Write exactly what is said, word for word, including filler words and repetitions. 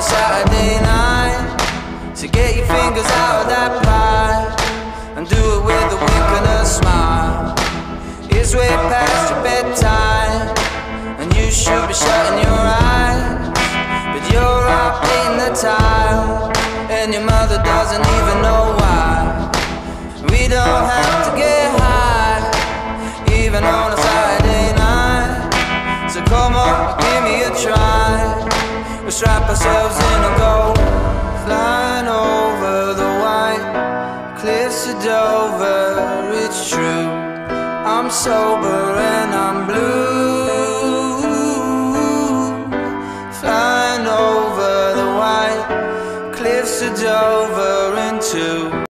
Saturday night. So get your fingers out of that pie and do it with a wink and a smile. It's way past your bedtime and you should be shutting your eyes, but you're up in the tile and your mother doesn't even know why. We don't have to get high even on a Saturday night. So come on, give me a try. We'll strap ourselves in and go flying over the white cliffs of Dover. It's true, I'm sober and I'm blue, flying over the white cliffs of Dover into